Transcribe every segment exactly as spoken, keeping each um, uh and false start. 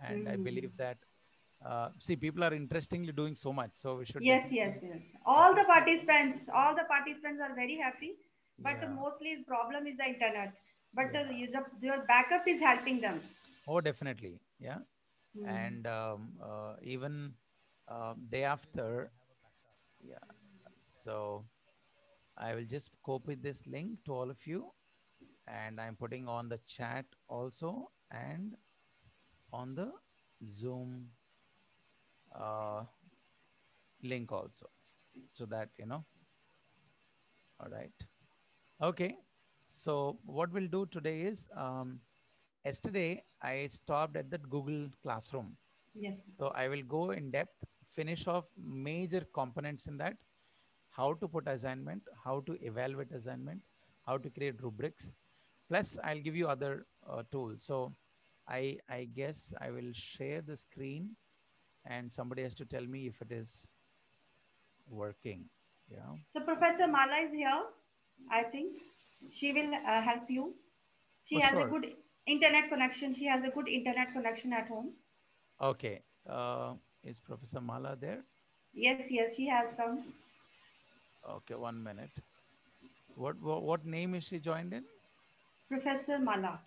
And I believe that, uh, see, people are interestingly doing so much. So we should Yes, yes, definitely yes. All the appreciate. participants, all the participants are very happy, but Yeah. mostly the problem is the internet. But uh, Yeah. you- the, your backup is helping them. Oh, definitely. Yeah. Hmm. And um, uh, even uh, day after, yeah. So I will just copy this link to all of you, and I'm putting on the chat also and on the Zoom uh, link also, so that you know. All right. Okay. So what we'll do today is, um, yesterday I stopped at that Google Classroom. Yes. So I will go in depth, finish off major components in that, how to put assignment, how to evaluate assignment, how to create rubrics. Plus, I'll give you other uh, tools. So I, I guess I will share the screen, and somebody has to tell me if it is working. Yeah. So Professor Mala is here. I think she will uh, help you. She Oh, has a sure. good internet connection. She has a good internet connection at home. Okay. Uh, is Professor Mala there? Yes, yes, she has come. Okay, one minute. What, what, what name is she joined in? Professor Mala.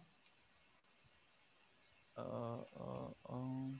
Uh, uh, uh,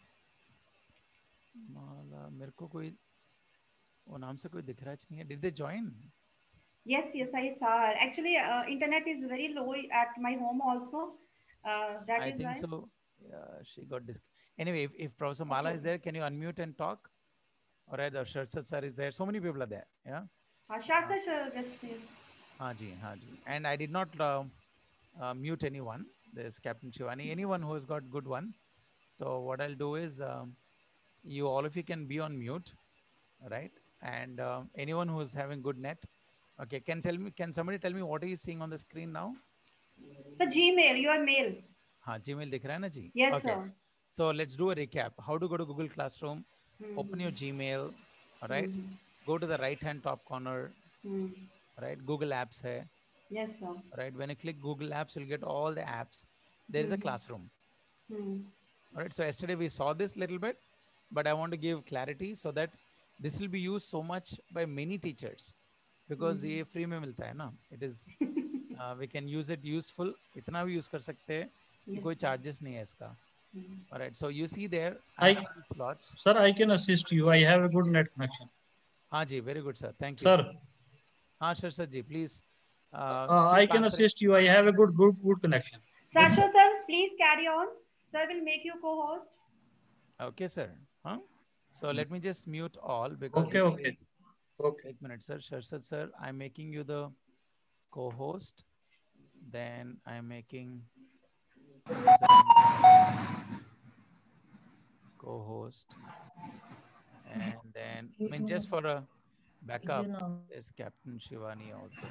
माला मेरे को कोई वो नाम से कोई दिख रहा नहीं है. Did they join? Yes, yes, I saw her. Actually, uh, internet is very low at my home also. Uh, that I is think why. so. Yeah, she got dis. Anyway, if, if Professor Okay, Mala is okay. there, can you unmute and talk? Or either Sharsat sir is there. So many people are there. Yeah. Uh, Uh, Shasha, sure, just yes. हाँ जी, हाँ जी. And I did not uh, uh, mute anyone. There's Captain Shivani. Anyone who has got good one. So what I'll do is, um, you all of you can be on mute, right? And um, anyone who is having good net, okay, can tell me. Can somebody tell me what are you seeing on the screen now? So Gmail, your mail. हाँ, Gmail दिख रहा है ना जी? Yes, Okay. sir. So let's do a recap. How to go to Google Classroom? Open your Mm-hmm. Gmail, all right? Mm-hmm. Go to the right-hand top corner, Mm. all right? Google Apps hai, Yes, sir. all right? When you click Google Apps, you'll get all the apps. There is a Mm-hmm. classroom, Mm. all right? So yesterday we saw this little bit, but I want to give clarity so that this will be used so much by many teachers, because Mm. ये free में मिलता है ना. It is, uh, we can use it useful. इतना भी use कर सकते हैं कि Yes, कोई sir. charges नहीं है इसका. Mm. All right. So you see there, I have I, three slots. sir, I can assist you. I have a good net connection. हाँ जी, very good, sir. Thank you. Sir, हाँ, Sharshad ji, please uh, uh, I keep can answering. assist you. I have a good, good, good connection. Good, sir. Sasha, sir, please carry on. Sir will make you co-host. Okay, sir. Huh? So let me just mute all, because Okay, this okay, is. okay. One minute, sir. Sharshad sir, I'm making you the co-host. Then I'm making co-host, and then I mean just for a backup is Captain Shivani also.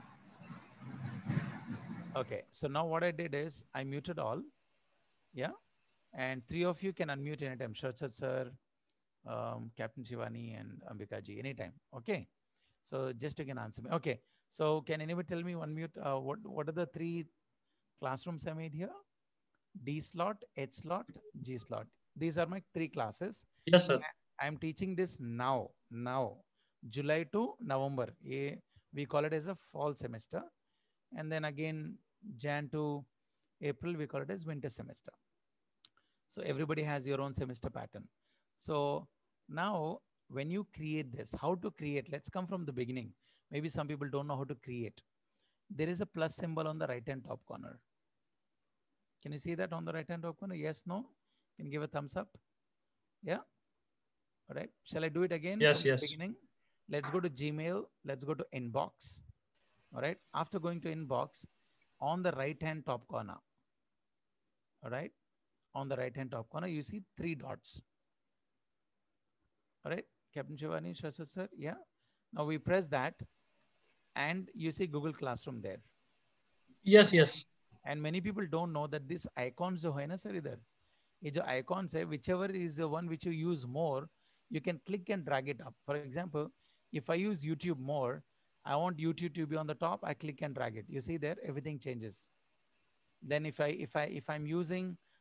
Okay. So now what I did is I muted all. Yeah. And three of you can unmute anytime. Sharshad sir, um, Captain Shivani, and Ambika ji, anytime. Okay. So just you can answer me. Okay. So can anybody tell me one mute? Uh, what what are the three classrooms I made here? D slot, H slot, G slot. These are my three classes. Yes, sir. I am teaching this now. Now, July to November. A, we call it as a fall semester, and then again Jan to April we call it as winter semester. So everybody has your own semester pattern. So now when you create this, how to create, let's come from the beginning. Maybe some people don't know how to create. There is a plus symbol on the right hand top corner. Can you see that on the right hand top corner? Yes, no? Can you give a thumbs up? Yeah. All right. Shall I do it again Yes, from the yes. beginning? Let's go to Gmail. Let's go to inbox. All right. After going to inbox, on the right hand top corner, all right, on the right hand top corner, you see three dots. All right, Captain Shivani, Shashat sir, yeah. Now we press that, and you see Google Classroom there. Yes, yes. And many people don't know that this icons जो है ना sir इधर, ये जो icons है, whichever is the one which you use more, you can click and drag it up. For example, if I use YouTube more, I want YouTube to be on the top. I click and drag it. You see there, everything changes. Then if I if I if I'm using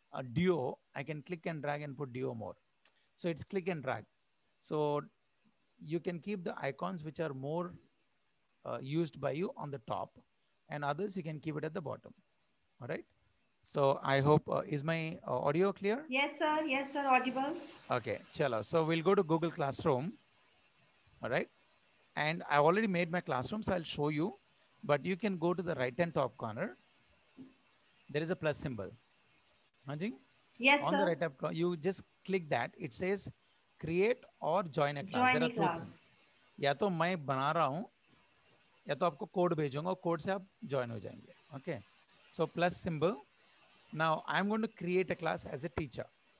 a duo, I can click and drag and put duo more. So it's click and drag. So you can keep the icons which are more uh, used by you on the top, and others you can keep it at the bottom. All right. So I hope, uh, is my uh, audio clear? Yes, sir. Yes, sir. Audible. Okay, chalo. So we'll go to Google Classroom. All right. And I already made my classroom, so I'll show you. But you can go to the right hand top corner. There is a plus symbol. Hanji? Yes, On the sir. right up, you just click that. It says create or join a class. Join There the are two class. things. या तो मैं बना रहा हूँ या तो आपको code भेजूंगा, कोड से आप ज्वाइन हो जाएंगे. Okay. So plus symbol. Now I'm going to create a class as a teacher.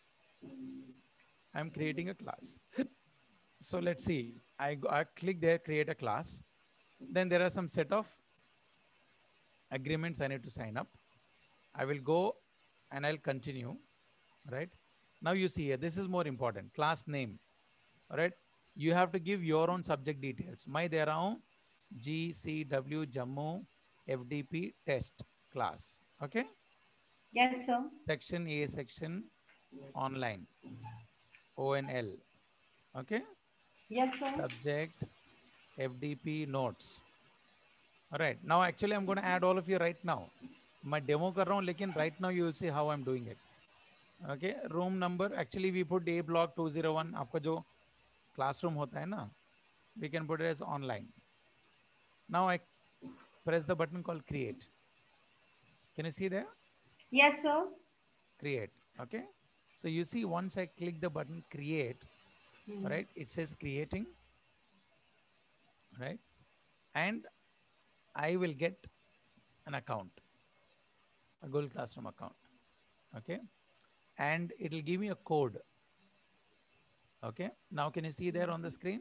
I'm creating a class. So let's see. I, go, I click there, create a class. Then there are some set of agreements I need to sign up. I will go and I'll continue. Right. Now you see here, this is more important. Class name. All right. You have to give your own subject details. मैं दे रहा हूँ G C W Jammu F D P test class. Okay. Yes, sir. Section A, section online. O N L. Okay. Yes, sir. Subject F D P notes. All right. Now actually I'm going to add all of you right now. मैं demo कर रहा हूँ, लेकिन right now you will see how I'm doing it. Okay. Room number. Actually we put A block two oh one. आपका जो classroom होता है ना, we can put it as online. Now I press the button called create. Can you see there? Yes, sir. Create. Okay. So you see, once I click the button create, Hmm. right, it says creating, right? And I will get an account, a Google Classroom account. Okay. And it will give me a code. Okay. Now can you see there on the screen?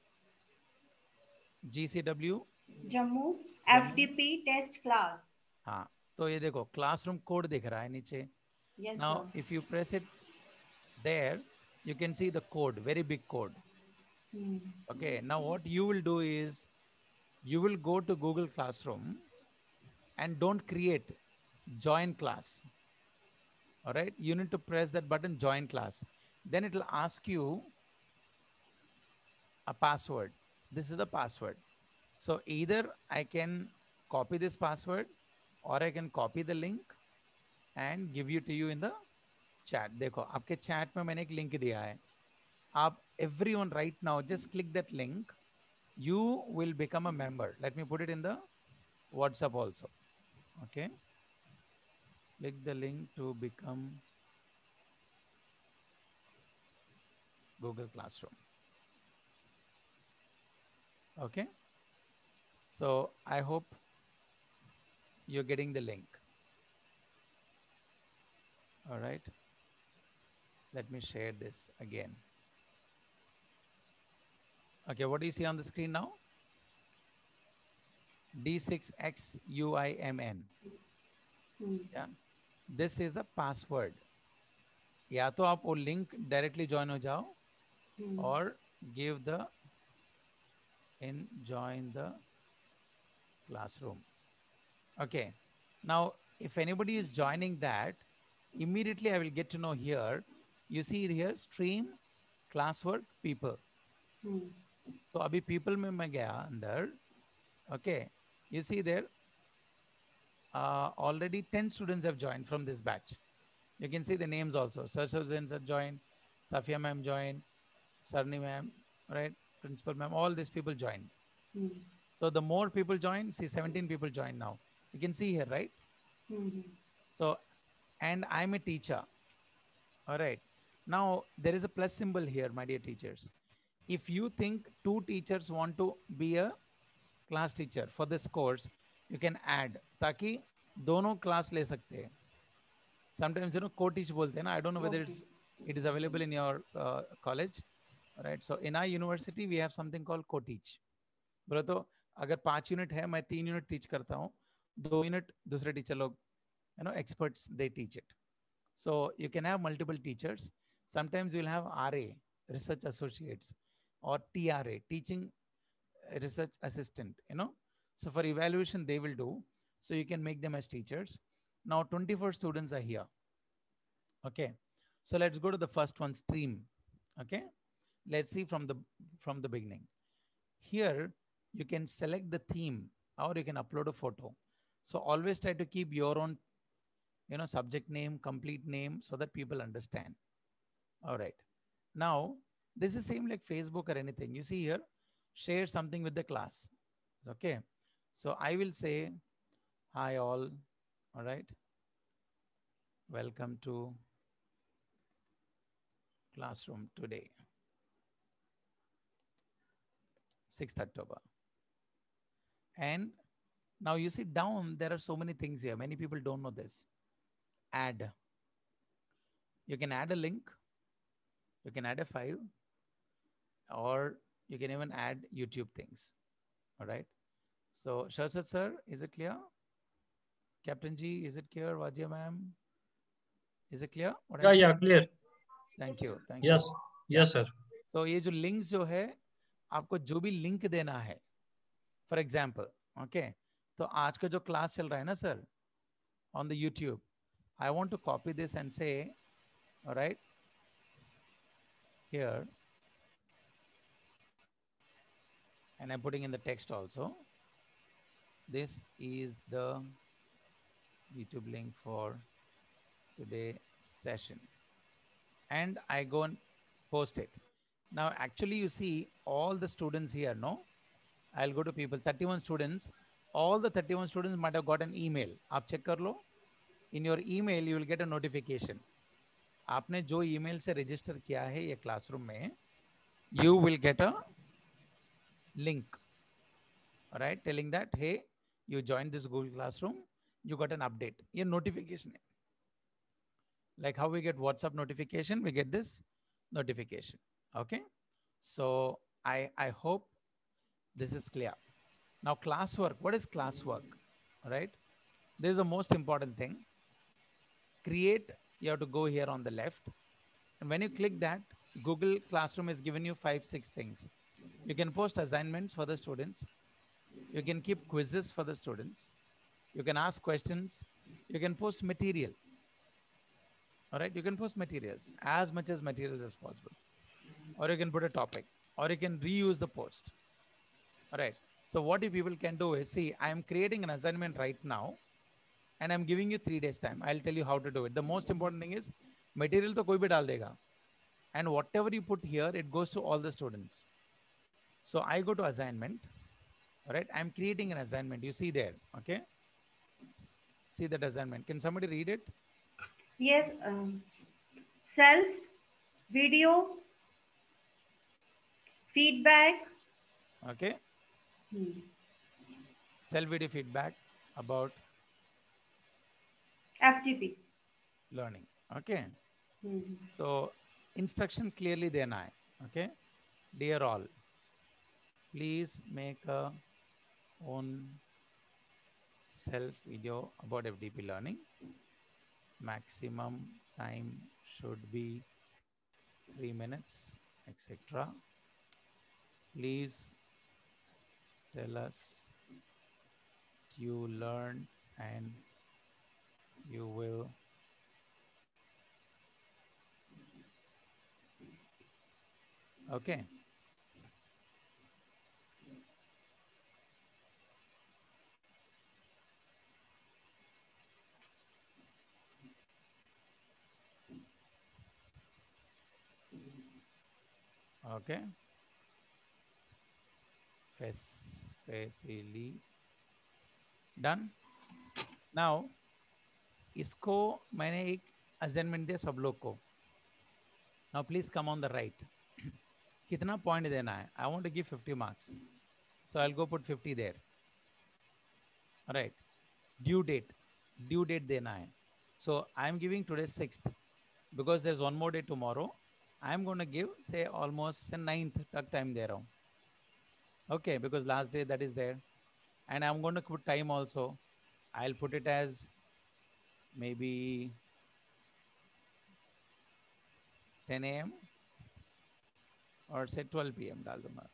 G C W Jammu Jammu. F D P test class. हाँ, तो ये देखो classroom code दिख रहा है नीचे. Yes, Now sir. if you press it there, you can see the code, very big code. Hmm. Okay, now what you will do is you will go to Google Classroom and don't create, join class. All right, you need to press that button, join class. Then it will ask you a password. This is the password. So either I can copy this password or I can copy the link and give it to you in the chat. देखो आपके chat में मैंने एक link दिया है. आप everyone right now just click that link. You will become a member. Let me put it in the WhatsApp also. Okay. Click the link to become Google Classroom. Okay. So I hope you're getting the link. All right. Let me share this again. Okay, what do you see on the screen now? D six X U I M N. Hmm. Yeah. This is the password. या तो आप वो link directly join हो जाओ, Hmm. or give the in join the classroom. Okay. Now, if anybody is joining that, immediately I will get to know here. You see here, stream, classwork, people. Hmm. So abhi people mein main gaya andar. Okay. You see there, uh, already ten students have joined from this batch. You can see the names also. Sir students have joined, Safia ma'am joined, Sarni ma'am, right? Principal ma'am, all these people joined. Hmm. So the more people join, see seventeen people join now. You can see here, right? Hmm. So, and I'm a teacher. All right. Now there is a plus symbol here, my dear teachers. If you think two teachers want to be a class teacher for this course, you can add, ताकि दोनों class ले सकते हैं. Sometimes, you know, co-teach बोलते हैं ना. I don't know whether Okay. it's it is available in your uh, college. All right. So in our university, we have something called co-teach. बोलो तो अगर पांच यूनिट है, मैं तीन यूनिट टीच करता हूँ, दो यूनिट दूसरे टीचर लोग, you know, experts, they teach it. So you can have multiple teachers. Sometimes you'll have R A, research associates, or T R A, teaching research assistant, you know. So for evaluation, they will do. So you can make them as teachers. Now twenty-four students are here. Okay. So let's go to the first one, stream. Okay. Let's see from the from the beginning. Here you can select the theme or you can upload a photo. So always try to keep your own, you know, subject name, complete name so that people understand. All right. Now, this is same like Facebook or anything. You see here, share something with the class. Okay. So I will say, hi all. All right. Welcome to classroom today, sixth October. And now you see down, there are so many things here. Many people don't know this. Add. You can add a link. You can add a file, or you can even add YouTube things. All right. So Sharshat sir, is it clear? Captain G, is it clear? Wajia ma'am, is it clear? What Yeah, I'm yeah, saying? clear. Thank you. Thank Yes, you. yes, sir. So ये जो links जो है, आपको जो भी link देना है, for example, okay. तो आज का जो class चल रहा है ना sir, on the YouTube, I want to copy this and say, all right, here, and I'm putting in the text also. This is the YouTube link for today session. And I go and post it. Now, actually, you see all the students here, no? I'll go to people, thirty-one students. All the thirty-one students might have got an email. आप check कर लो. In your email, you will get a notification. आपने जो email से register किया है ये classroom में, you will get a link. All right, telling that, hey, you joined this Google Classroom, you got an update. ये notification है. Like how we get WhatsApp notification, we get this notification. Okay. So I, I hope this is clear. Now classwork, what is classwork? All right. This is the most important thing. Create, you have to go here on the left. And when you click that, Google Classroom has given you five, six things. You can post assignments for the students. You can keep quizzes for the students. You can ask questions. You can post material. All right. You can post materials, as much as materials as possible. Or you can put a topic, or you can reuse the post. All right. So what you people can do is, see, I am creating an assignment right now, and I'm giving you three days time. I'll tell you how to do it. The most important thing is material to koi bhi dal dega. And whatever you put here, it goes to all the students. So I go to assignment. All right. I'm creating an assignment. You see there. Okay. See that assignment. Can somebody read it? Yes. Um, self, video, feedback. Okay. Hmm. Self-video feedback about F T P. learning. Okay. Hmm. So instruction clearly then I. Okay. Dear all, please make a own self video about F D P learning. Maximum time should be three minutes, et cetera. Please tell us you learned and you will okay. Okay. Face, facility done. Now इसको मैंने एक assignment दिया सब लोग को. Now please come on the right. कितना point देना है? I want to give fifty marks. So I'll go put fifty there. All right. Due date. Due date देना है. So I'm giving today sixth because there's one more day tomorrow. I'm going to give say almost ninth तक time दे रहा हूँ. Okay, because last day that is there. And I'm going to put time also. I'll put it as maybe ten A M or say twelve P M डाल दूंगा.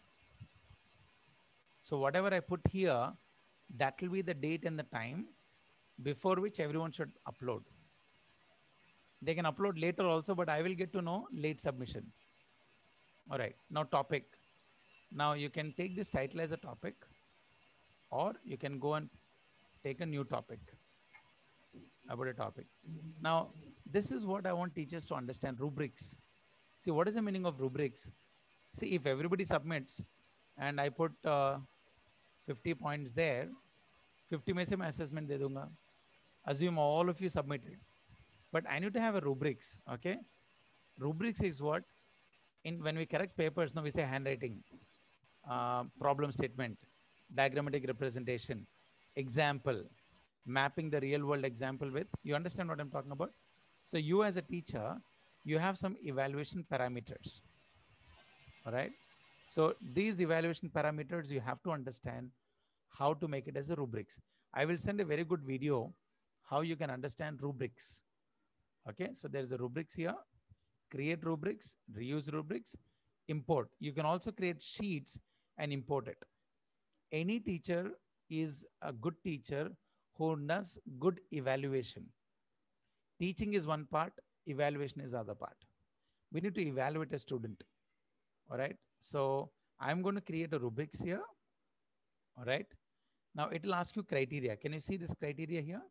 So whatever I put here, that will be the date and the time before which everyone should upload. They can upload later also, but I will get to know late submission. All right, now topic. Now you can take this title as a topic, or you can go and take a new topic about a topic. Now, this is what I want teachers to understand, rubrics. See, what is the meaning of rubrics? See, if everybody submits and I put uh, fifty points there, fifty में से मैं assessment दे दूंगा. Assume all of you submitted. But I need to have a rubrics, okay? Rubrics is what? In when we correct papers, no, we say handwriting, uh, problem statement, diagrammatic representation, example, mapping the real world example with, you understand what I'm talking about? So you as a teacher, you have some evaluation parameters, all right? So these evaluation parameters, you have to understand how to make it as a rubrics. I will send a very good video how you can understand rubrics. Okay, so there's a rubrics here, create rubrics, reuse rubrics, import. You can also create sheets and import it. Any teacher is a good teacher who does good evaluation. Teaching is one part, evaluation is other part. We need to evaluate a student. All right, so I'm going to create a rubrics here. All right, now it will ask you criteria. Can you see this criteria here?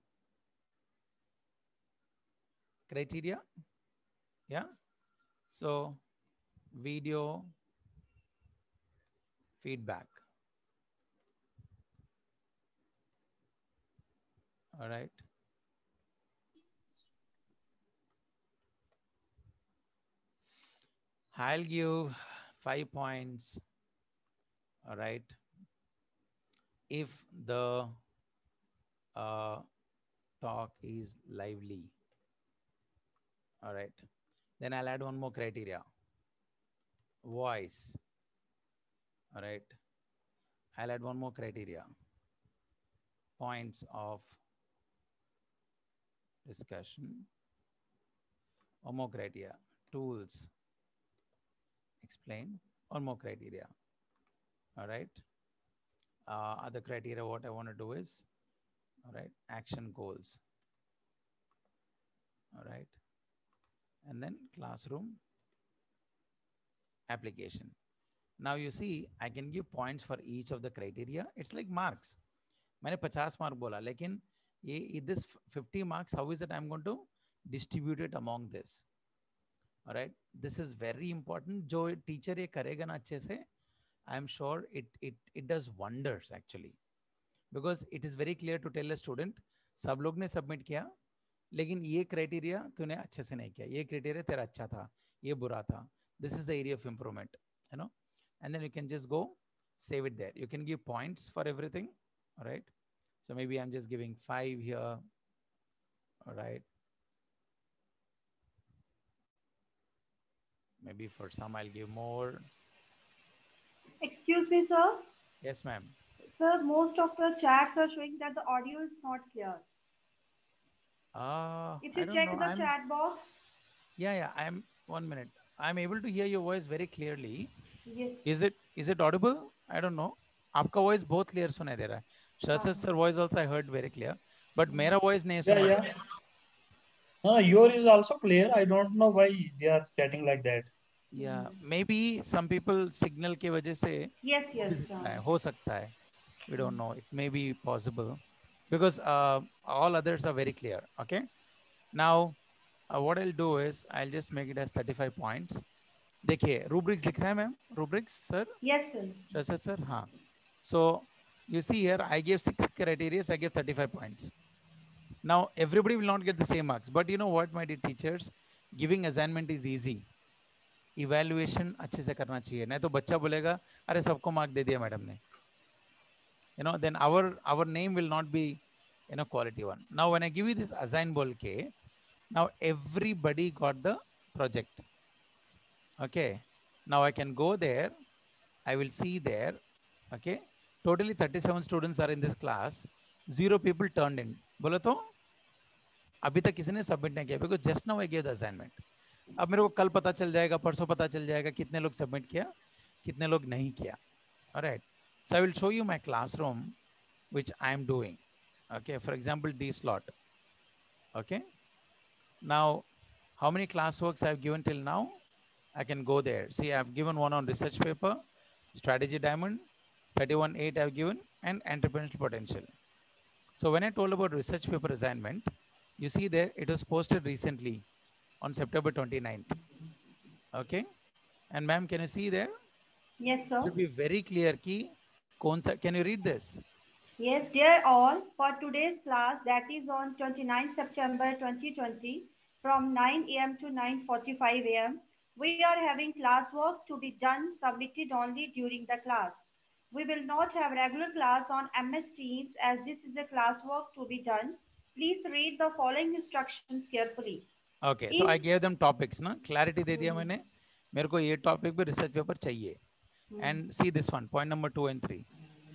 Criteria, yeah. So video feedback. All right. I'll give five points. All right. If the uh, talk is lively. All right. Then I'll add one more criteria. Voice. All right. I'll add one more criteria. Points of discussion. One more criteria. Tools. Explain. One more criteria. All right. Uh, other criteria, what I want to do is, all right, action goals. All right. And then classroom application. Now you see, I can give points for each of the criteria. It's like marks. मैंने fifty mark बोला, लेकिन ये this fifty marks, how is it I'm going to distribute it among this? All right. This is very important. जो teacher ये करेगा ना अच्छे से, I'm sure it it it does wonders actually, because it is very clear to tell a student, सब लोग ने submit किया, लेकिन ये criteria तूने अच्छे से नहीं किया, ये criteria तेरा अच्छा था, ये बुरा था. This is the area of improvement, you know. And then you can just go save it there. You can give points for everything, all right. So maybe I'm just giving five here, all right. Maybe for some I'll give more. Excuse me, sir. Yes, ma'am. Sir, most of the chats are showing that the audio is not clear. Uh, If I you don't check know. the I'm, chat box. Yeah, yeah. I'm one minute. I'm able to hear your voice very clearly. Yes. Is it is it audible? I don't know. आपका voice बहुत clear सुनाई दे रहा है. Shashad sir voice also I heard very clear, but मेरा voice नहीं सुना. Yeah, yeah. No, your is also clear. I don't know why they are chatting like that. Yeah, maybe some people signal के वजह से Yes, yes. हो सकता है. We don't know. It may be possible because uh, all others are very clear. Okay. Now, uh, what I'll do is I'll just make it as thirty-five points. देखिए, rubrics दिख रहा है ma'am? Rubrics, sir? Yes, sir. Shashad sir, हाँ. So you see here, I gave six criteria. I gave thirty-five points. Now everybody will not get the same marks, but you know what, my dear teachers, giving assignment is easy. Evaluation अच्छे से करना चाहिए, नहीं तो बच्चा बोलेगा अरे सबको मार्क दे दिया मैडम ने. You know, then our our name will not be, you know, quality one. Now when I give you this assign bol ke, now everybody got the project. Okay, now I can go there, I will see there. Okay, totally thirty-seven students are in this class, zero people turned in. बोलो तो अभी तक किसी ने submit नहीं किया, because just now I gave the assignment. अब मेरे को कल पता चल जाएगा, परसों पता चल जाएगा कितने लोग सबमिट किया, कितने लोग नहीं किया. All right. So I will show you my classroom, which I am doing. Okay. For example, D slot. Okay. Now How many classworks I've given till now? I can go there. See, I've given one on research paper, strategy diamond, thirty-one eight I've given, and entrepreneurial potential. So when I told about research paper assignment, you see there, it was posted recently on September twenty-ninth. Okay. And ma'am, can you see there? Yes, It sir. should be very clear key. Can you read this? Yes, dear all, for today's class, that is on twenty-ninth September twenty twenty, from nine a m to nine forty-five a m, we are having classwork to be done submitted only during the class. We will not have regular class on M S Teams as this is a classwork to be done. Please read the following instructions carefully. Okay, so I gave them topics, na? Clarity दे दिया मैंने. मेरे को ये topic पे research paper चाहिए. And see this one, point number two and three.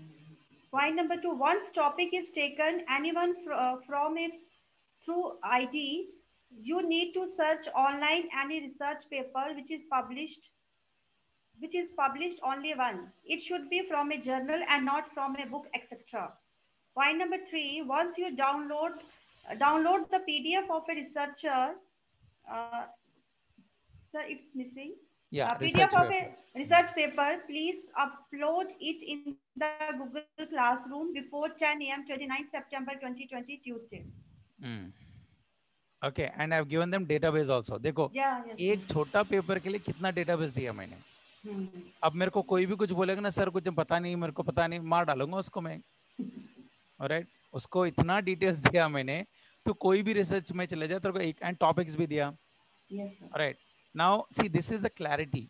Point number two, once topic is taken, anyone fr uh, from it through I D, you need to search online any research paper which is published, which is published only one. It should be from a journal and not from a book, et cetera. Point number three, once you download uh, download the P D F of a researcher, uh, sir, it's missing. Yeah, uh, research P D F of paper. a research paper, please upload it in the Google Classroom before ten a m twenty-ninth September twenty twenty Tuesday. Hmm. Okay, and I've given them database also. देखो, yeah, yes, एक छोटा paper के लिए कितना database दिया मैंने. hmm. अब मेरे को कोई भी कुछ बोलेगा ना सर कुछ पता नहीं, मेरे को पता नहीं, मार डालूंगा उसको मैं. Alright, उसको इतना डिटेल्स दिया मैंने, तो कोई भी रिसर्च में चले जाए तो एक एंड टॉपिक्स भी दिया. yes, sir. Alright, now see this is the clarity.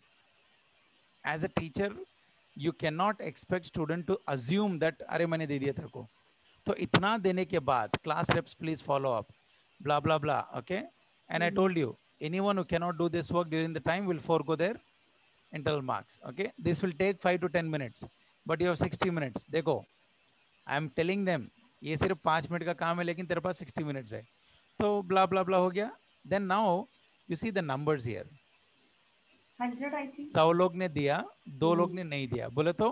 As a teacher, you cannot expect student to assume that अरे मैंने दे दिया तेरे को. तो इतना देने के बाद class reps please follow up. Blah blah blah. Okay, and mm-hmm. I told you anyone who cannot do this work during the time will forego their internal marks. Okay, this will take five to ten minutes, but you have sixty minutes. देखो, I am telling them ये सिर्फ पाँच minute का काम है लेकिन तेरे पास sixty minutes है. तो blah blah blah हो गया. Then now you see the numbers here. hundred I think. सौ लोग ने दिया, दो hmm. लोग ने नहीं दिया. बोले तो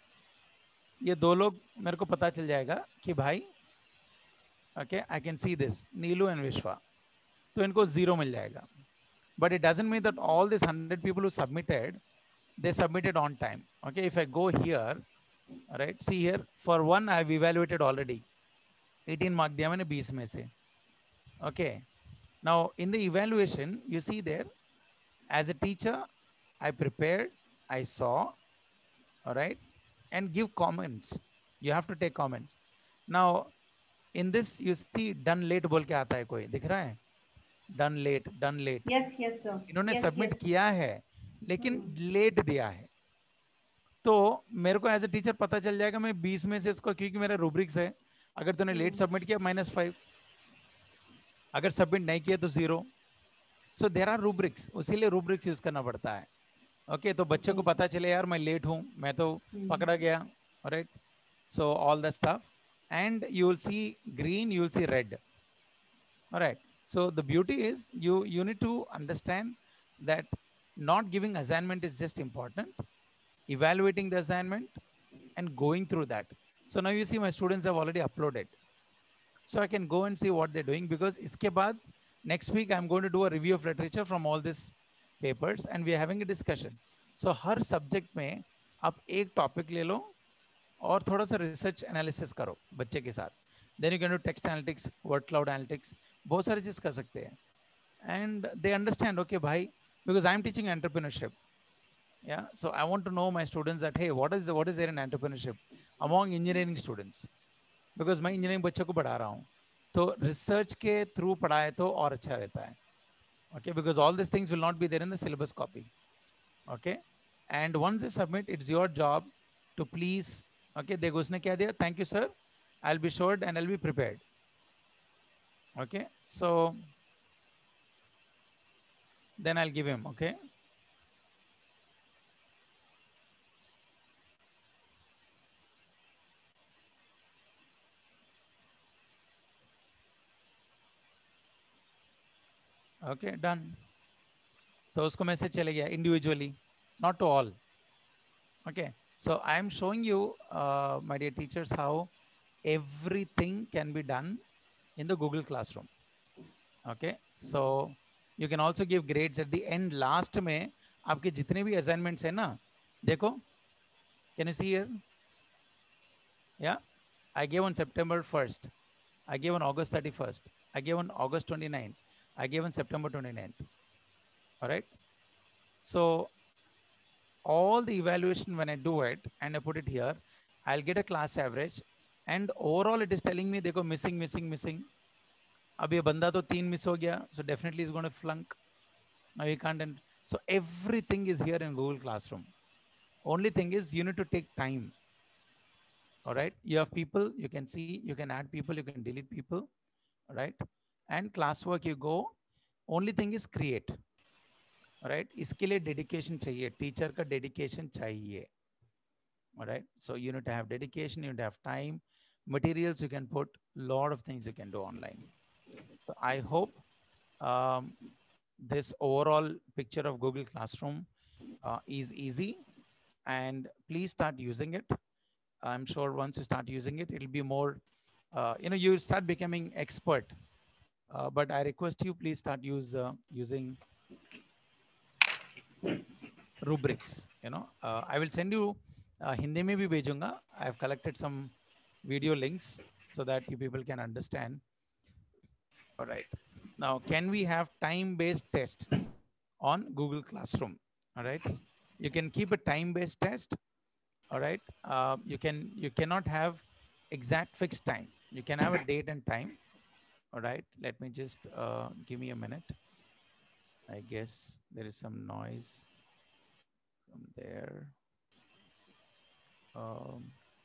ये दो लोग मेरे को पता चल जाएगा कि भाई okay, I can see this, Neelu and Vishwa. तो इनको zero मिल जाएगा. But it doesn't mean that all these one hundred people who submitted, they submitted on time. Okay, if I go here, all right, see here, for one I have evaluated already. eighteen mark दिया मैंने twenty में से. Okay, now in the evaluation, you see there, as a teacher, I prepared, I saw, all right, and give comments. You have to take comments. Now, in this you see done late बोल के आता है कोई, दिख रहा है? Done late, done late. Yes, yes, sir. इन्होंने yes, submit yes. किया है, लेकिन late दिया है. तो मेरे को as a teacher पता चल जाएगा मैं twenty में से इसको, क्योंकि मेरा rubrics है. अगर तूने late submit किया minus five. अगर submit नहीं किया तो zero. So there are rubrics. उसीलिए rubrics use करना पड़ता है. Okay, तो बच्चे को पता चले यार मैं late हूँ, मैं तो पकड़ा गया. Alright. So all the stuff. And you will see green, you will see red. All right. So the beauty is you, you need to understand that not giving assignment is just important. Evaluating the assignment and going through that. So now you see my students have already uploaded. So I can go and see what they're doing, because iske baad, next week I'm going to do a review of literature from all these papers and we are having a discussion. So her subject में आप एक topic ले लो और थोड़ा सा research analysis करो बच्चे के साथ. Then you can do text analytics, word cloud analytics, बहुत सारी चीज कर सकते हैं. एंड दे अंडरस्टैंड ओके भाई, because I am teaching entrepreneurship. या so I want to know my students that hey what is what is there in entrepreneurship among engineering students, because मैं engineering बच्चों को पढ़ा रहा हूँ. तो रिसर्च के थ्रू पढ़ाए तो और अच्छा रहता है. Okay, because all this things will not be there in the syllabus copy. Okay, and once they submit, it's your job to please. Okay, देखो उसने क्या दिया, thank you sir, I'll be sure and I'll be prepared. Okay, so then I'll give him. Okay, okay, done. तो उसको message चले गया individually, not to all. Okay. So I am showing you, uh, my dear teachers, how everything can be done in the Google Classroom. Okay. So You can also give grades at the end. Last में आपके जितने भी assignments हैं ना, देखो, can you see here? Yeah, I gave on September first. I gave on August thirty-first. I gave on August twenty-ninth. I gave on September twenty-ninth. All right. So all the evaluation, when I do it and I put it here, I'll get a class average, and overall it is telling me देखो missing missing missing. अब ये बंदा तो तीन miss हो गया, so definitely is going to flunk. Now you can't. And so everything is here in Google Classroom. Only thing is you need to take time. All right. You have people, you can see, you can add people, you can delete people. All right. And classwork you go. Only thing is create. All right. इसके लिए dedication चाहिए. Teacher का dedication चाहिए. All right. So you need to have dedication. You need to have time. Materials you can put. Lot of things you can do online. So I hope um, this overall picture of Google Classroom uh, is easy, and please start using it. I'm sure once you start using it, it'll be more, uh, you know, you start becoming expert. Uh, but I request you, please start use uh, using rubrics. You know, uh, I will send you uh, Hindi mein bhi bhejunga. I have collected some video links so that you people can understand. All right. Now, can we have time-based test on Google Classroom? All right. You can keep a time-based test. All right. Uh, you can, you cannot have exact fixed time. You can have a date and time. All right. Let me just uh, give me a minute. I guess there is some noise from there. Um,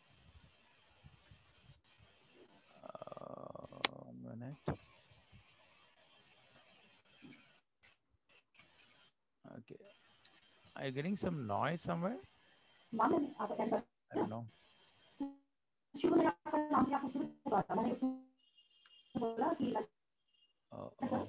uh, one minute. Okay. Are you getting some noise somewhere? I don't know. Uh, uh,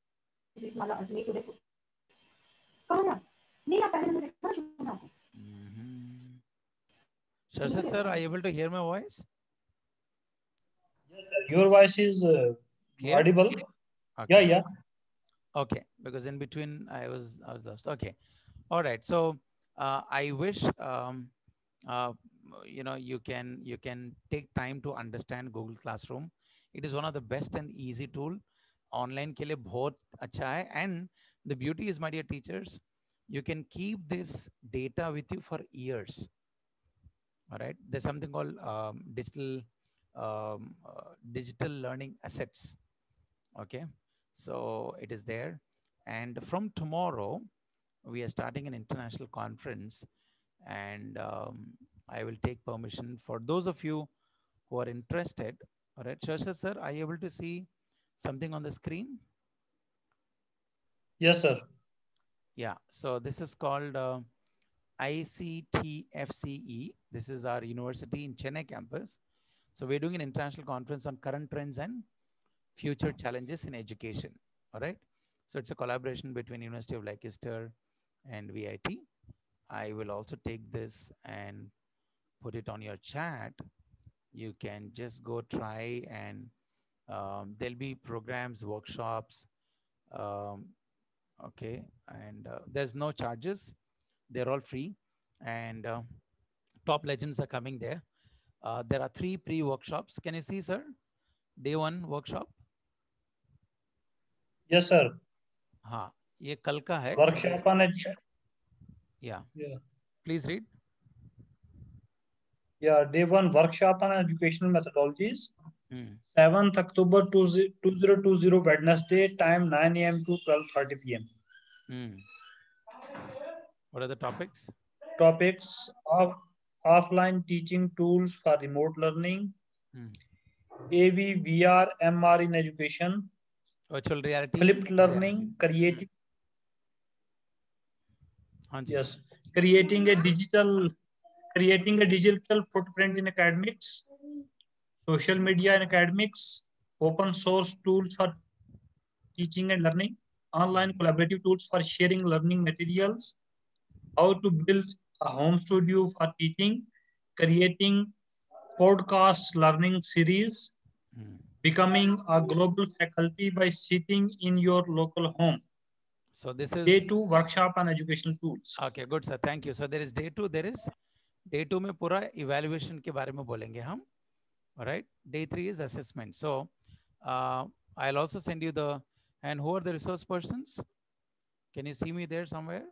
mm-hmm. Sharshad sir, are you able to hear my voice? Yes, sir. Your voice is uh, audible. Okay. Yeah, yeah. Okay, because in between I was I was lost. Okay, all right. So uh, I wish um, uh, you know you can you can take time to understand Google Classroom. It is one of the best and easy tool. Online के लिए बहुत अच्छा है. And the beauty is, my dear teachers, you can keep this data with you for years. All right. There's something called um, digital um, uh, digital learning assets. Okay. So it is there. And from tomorrow, we are starting an international conference, and um, I will take permission for those of you who are interested. All right. Sharshad sir, are you able to see something on the screen? Yes, sir. Yeah. So this is called uh, I C T F C E. This is our university in Chennai campus. So we're doing an international conference on current trends and future challenges in education. All right. So it's a collaboration between University of Leicester and V I T. I will also take this and put it on your chat. You can just go try, and um, there'll be programs, workshops. Um, okay. And uh, there's no charges. They're all free. And uh, top legends are coming there. Uh, there are three pre-workshops. Can you see, sir? Day one workshop. Yes, sir. हाँ, ये कल का है. Workshop on education. Yeah. Yeah. Please read. Yeah, day one workshop on educational methodologies. Hmm. seventh October two thousand twenty, Wednesday, time nine A M to twelve thirty P M Hmm. What are the topics? Topics of offline teaching tools for remote learning, Hmm. A V, V R, M R in education, Virtual reality. flipped learning, creating. Hmm. Yes, creating a digital, creating a digital footprint in academics, social media in academics, open source tools for teaching and learning, online collaborative tools for sharing learning materials, how to build a home studio for teaching, creating podcast learning series, Hmm. becoming a global faculty by sitting in your local home. So this is day two workshop on educational tools. Okay, good sir, thank you. So there is day two, there is day two में पूरा evaluation के बारे में बोलेंगे हम. All right. Day three is assessment. So uh, I'll also send you the, and who are the resource persons? Can you see me there somewhere?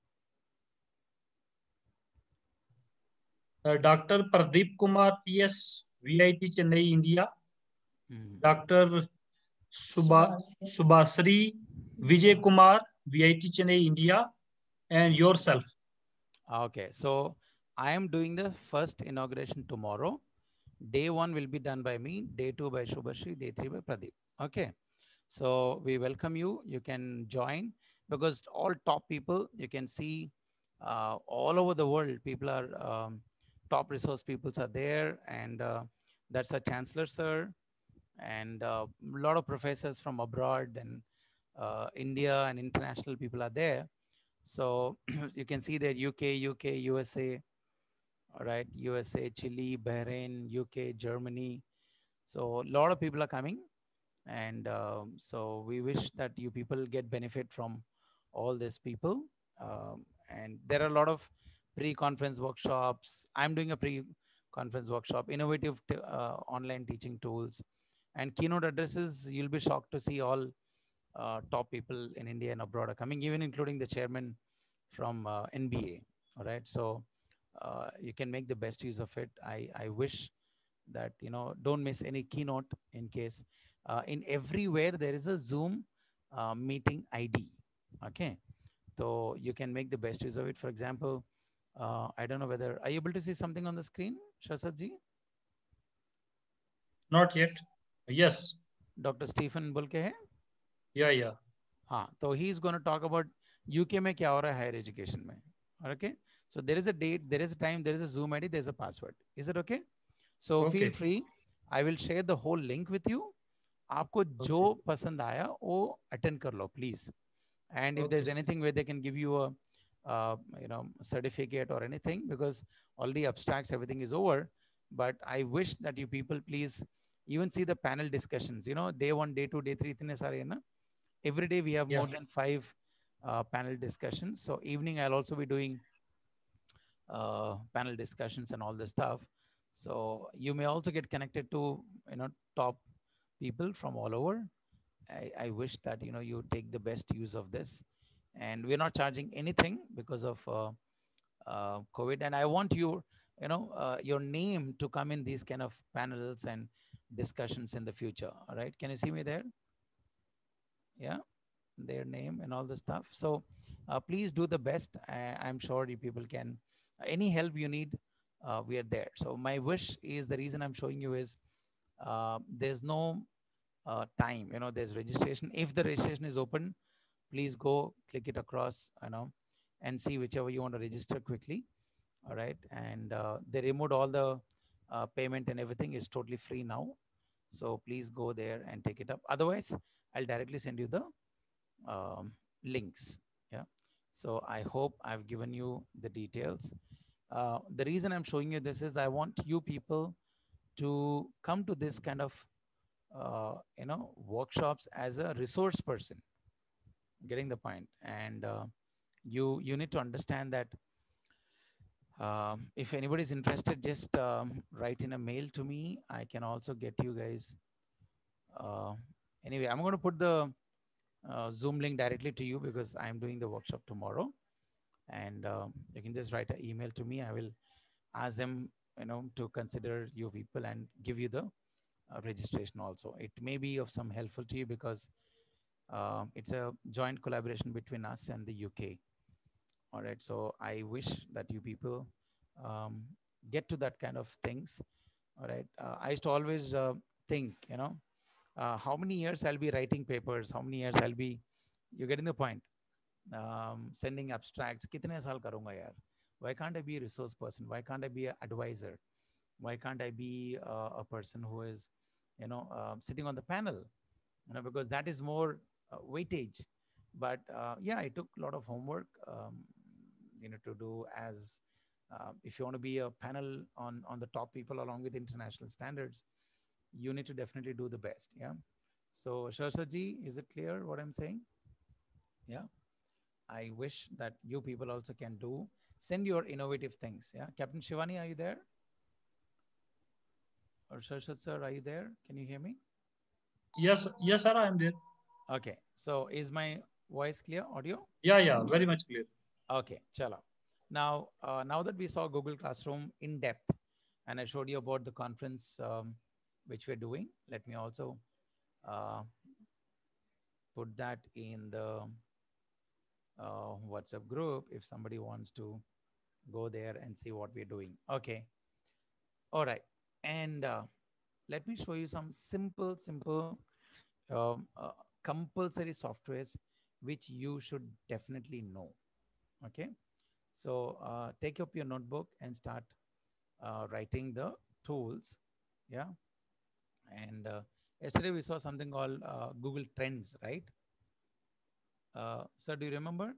Uh, Doctor Pradeep Kumar P S, V I T Chennai, India. Hmm. Doctor Subha, Subhasri Vijay Kumar, V I T Chennai, India, and yourself. Okay, so I am doing the first inauguration tomorrow. Day one will be done by me, day two by Shubhashri, day three by Pradeep. Okay, so we welcome you. You can join because all top people, you can see uh, all over the world, people are, um, top resource peoples are there. And uh, that's a chancellor, sir. And a lot of professors from abroad and uh, India and international people are there. So you can see that U K, U K, U S A, all right, U S A, Chile, Bahrain, U K, Germany. So a lot of people are coming. And um, so we wish that you people get benefit from all these people. Um, and there are a lot of pre-conference workshops. I'm doing a pre-conference workshop, innovative t- uh, online teaching tools and keynote addresses. You'll be shocked to see all uh, top people in India and abroad are coming, even including the chairman from uh, N B A. All right. So uh, you can make the best use of it. I, I wish that, you know, don't miss any keynote in case. Uh, in everywhere, there is a Zoom uh, meeting I D. Okay. So you can make the best use of it. For example, uh, I don't know whether, are you able to see something on the screen, Shasad ji? Not yet. Yes. Doctor Stephen बोल hai? Yeah, yeah. हाँ, so he is going to talk about U K में क्या हो रहा है higher education में. Okay. So there is a date, there is a time, there is a Zoom I D, there is a password. Is it okay? So Okay. feel free. I will share the whole link with you. आपको जो Okay. पसंद आया वो attend कर लो please. And if Okay. there's anything where they can give you a uh, you know certificate or anything, because already abstracts, everything is over. But I wish that you people please even see the panel discussions. You know, day one, day two, day three, इतने सारे है ना. Every day we have Yeah. more than five uh, panel discussions. So evening I'll also be doing uh, panel discussions and all this stuff. So you may also get connected to, you know, top people from all over. I, I wish that, you know, you take the best use of this. And we're not charging anything because of uh, uh, COVID. And I want you, you know, uh, your name to come in these kind of panels and discussions in the future. All right. Can you see me there? Yeah, their name and all the stuff. So uh, please do the best. I, I'm sure you people can. Any help you need, uh, we are there. So my wish is, the reason I'm showing you is uh, there's no uh, time. You know, there's registration. If the registration is open, please go click it across. You know, and see whichever you want to register quickly. All right, and uh, they removed all the uh, payment and everything is totally free now. So please go there and take it up. Otherwise, I'll directly send you the um, links. Yeah. So I hope I've given you the details. Uh, the reason I'm showing you this is I want you people to come to this kind of, uh, you know, workshops as a resource person, getting the point. And uh, you, you need to understand that um, if anybody is interested, just um, write in a mail to me. I can also get you guys. Uh, anyway, I'm going to put the uh, Zoom link directly to you because I'm doing the workshop tomorrow. And uh, you can just write an email to me. I will ask them, you know, to consider you people and give you the uh, registration also. It may be of some helpful to you because uh, it's a joint collaboration between us and the U K. All right. So I wish that you people um, get to that kind of things. All right. Uh, I used to always uh, think, you know, uh, how many years I'll be writing papers, how many years I'll be, you're getting the point. Um, sending abstracts, kitne saal karunga yaar? Why can't I be a resource person? Why can't I be an advisor? Why can't I be uh, a person who is, you know, uh, sitting on the panel? You know, because that is more uh, weightage. But uh, yeah, I took a lot of homework, um, you know, to do as uh, if you want to be a panel on on the top people along with international standards, you need to definitely do the best. Yeah. So Sharsha ji, is it clear what I'm saying? Yeah. I wish that you people also can do. Send your innovative things. Yeah. Captain Shivani, are you there? Or Sharshad sir, are you there? Can you hear me? Yes, yes, sir, I am there. Okay. So is my voice clear? Audio? Yeah, yeah, very much clear. Okay. Chala. Now, uh, now that we saw Google Classroom in depth, and I showed you about the conference um, which we're doing, let me also uh, put that in the uh, WhatsApp group if somebody wants to go there and see what we're doing. Okay. All right. And uh, let me show you some simple, simple, um, uh, compulsory softwares which you should definitely know. Okay. So uh, take up your notebook and start uh, writing the tools. Yeah. And uh, yesterday we saw something called uh, Google Trends, right? Uh, sir, do you remember?